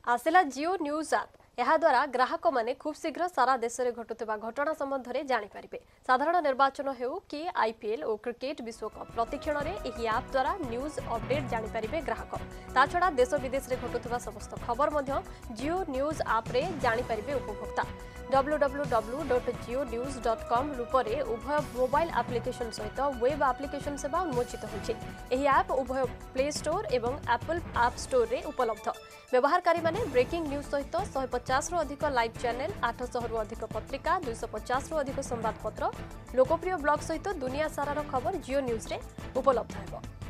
आसिला जियो news आप यह द्वारा ग्राहक माने खूब शीघ्र सारा देश में घटुवा घटना संबंध में जानीपारे। साधारण निर्वाचन हो कि आईपीएल और क्रिकेट विश्वकप प्रतिक्षण में यह आप द्वारा न्यूज अपडेट जानीपारे ग्राहक। ता छड़ा देश विदेश में घटुवा समस्त खबर जियो न्यूज आप रे जानीपारे उपभोक्ता। www.jionews.com रूपरे उभय मोबाइल एप्लिकेशन सहित वेब एप्लिकेशन सेवा उन्मोचित होछि। एही ऐप उभय प्ले स्टोर एवं एप्पल ऐप स्टोर रे उपलब्ध। व्यवहारकारी माने ब्रेकिंग न्यूज सहित 150 रु अधिक लाइव चैनल, 800 रु अधिक पत्रिका, 250 रु अधिक संवादपत्र, लोकप्रिय ब्लॉग सहित दुनिया सारार खबर जियो न्यूज रे उपलब्ध हेबो।